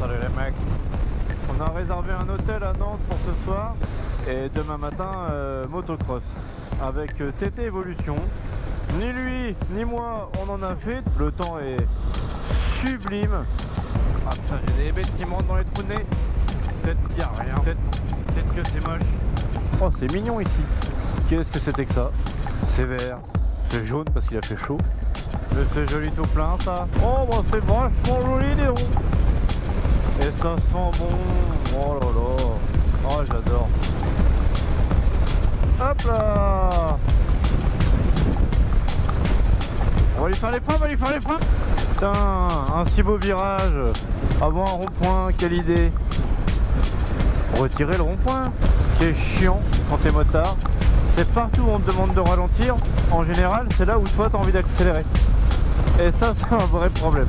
Salut les mecs. On a réservé un hôtel à Nantes pour ce soir. Et demain matin, motocross. Avec TT Evolution. Ni lui, ni moi, on en a fait. Le temps est sublime. Ah putain, j'ai des bêtes qui me rentrent dans les trous de nez. Peut-être qu'il n'y a rien. Peut-être que c'est moche. Oh, c'est mignon ici. Qu'est-ce que c'était que ça? C'est vert. C'est jaune parce qu'il a fait chaud. Mais c'est joli tout plein ça. Oh bah c'est vachement joli dis donc. Et ça sent bon. Oh là là. Oh j'adore. Hop là. On va lui faire les freins, on va lui faire les freins. Putain, un si beau virage. Avant un rond-point, quelle idée. Retirer le rond-point. Ce qui est chiant quand t'es motard, c'est partout où on te demande de ralentir. En général, c'est là où toi t'as envie d'accélérer. Et ça, c'est un vrai problème.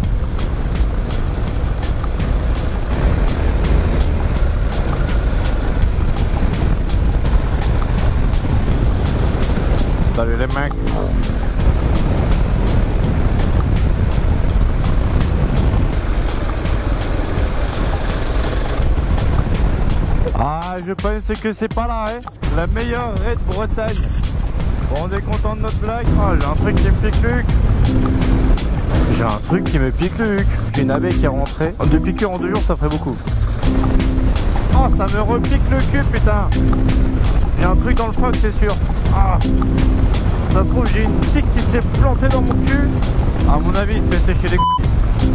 Salut les mecs. Ah, je pense que c'est pas là, hein. La meilleure raid Bretagne. Bon, on est content de notre blague. Ah, j'ai un truc qui me pique Luc. J'ai un truc qui me pique Luc. J'ai une abeille qui est rentrée. Deux piqûres en 2 jours, ça ferait beaucoup. Oh, ça me repique le cul, putain. J'ai un truc dans le froc, c'est sûr. Ah. Ça se trouve, j'ai une tique qui s'est plantée dans mon cul. À mon avis, il se fait sécher les couilles.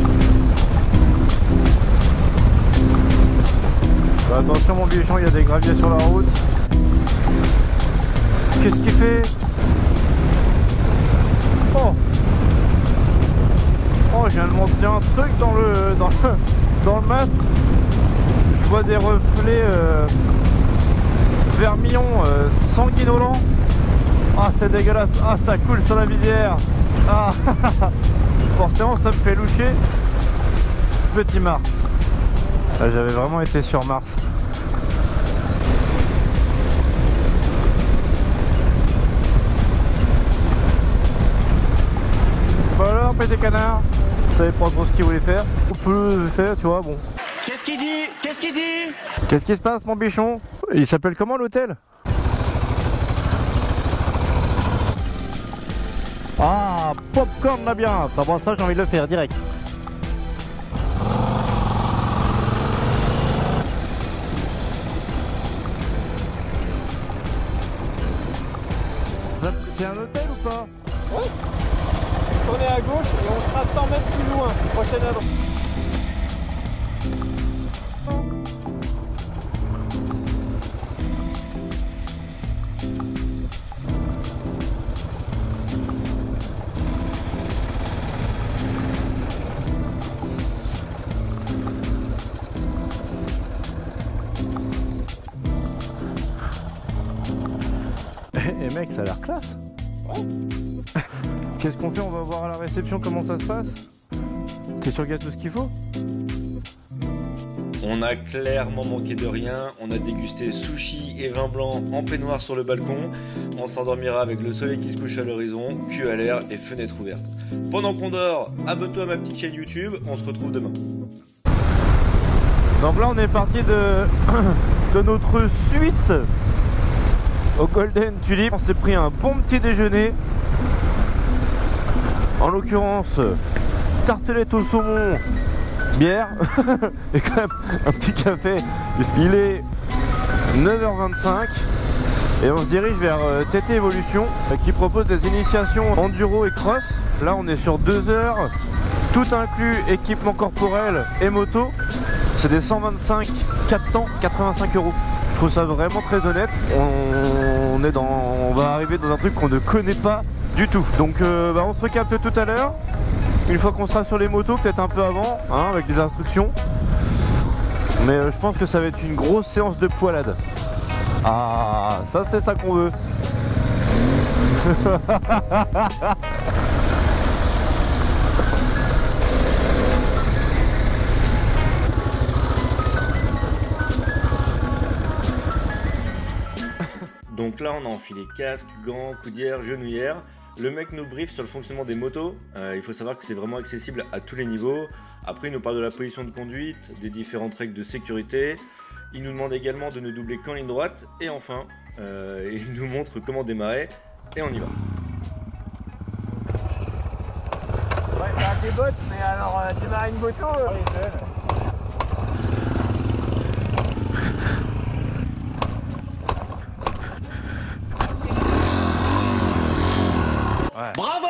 Attention mon bichon, il y a des graviers sur la route. Qu'est-ce qu'il fait? Oh, oh, je viens de monter un truc dans le masque. Je vois des reflets vermillon sanguinolents. Ah, c'est dégueulasse. Ah, ça coule sur la visière. Ah, forcément ça me fait loucher. Petit Mars. J'avais vraiment été sur Mars. Bah alors, petit canard, vous savez pas trop ce qu'il voulait faire. On peut le faire, tu vois, bon. Qu'est-ce qu'il dit? Qu'est-ce qu'il dit? Qu'est-ce qui se passe, mon bichon? Il s'appelle comment l'hôtel? Ah, popcorn là bien. Ça va, ça j'ai envie de le faire direct. C'est un hôtel ou pas? Oui. Tournez à gauche et on sera 100 mètres plus loin. Prochaine adresse. Eh mec, ça a l'air classe. Ouais. Qu'est-ce qu'on fait? On va voir à la réception comment ça se passe. T'es sûr qu'il y a tout ce qu'il faut? On a clairement manqué de rien, on a dégusté sushi et vin blanc en peignoir sur le balcon. On s'endormira avec le soleil qui se couche à l'horizon, cul à l'air et fenêtre ouverte. Pendant qu'on dort, abonne-toi à ma petite chaîne YouTube, on se retrouve demain. Donc là on est parti de notre suite au Golden Tulip. On s'est pris un bon petit déjeuner. En l'occurrence, tartelette au saumon, bière et quand même un petit café. Il est 9h25 et on se dirige vers TT Evolution qui propose des initiations enduro et cross. Là on est sur 2 heures, tout inclus, équipement corporel et moto. C'est des 125 4 temps, 85 €. Je trouve ça vraiment très honnête. On va arriver dans un truc qu'on ne connaît pas du tout. Donc on se recapte tout à l'heure. Une fois qu'on sera sur les motos, peut-être un peu avant, hein, avec les instructions. Mais je pense que ça va être une grosse séance de poilade. Ah, ça c'est ça qu'on veut. Donc là on a enfilé casque, gants, coudières, genouillères. Le mec nous brief sur le fonctionnement des motos. Il faut savoir que c'est vraiment accessible à tous les niveaux. Après, il nous parle de la position de conduite, des différentes règles de sécurité. Il nous demande également de ne doubler qu'en ligne droite. Et enfin, il nous montre comment démarrer. Et on y va. Ouais, ça a des bottes, mais alors démarrer une moto, Bravo!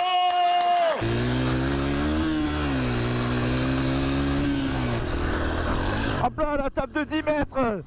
Hop là, la table de 10 mètres.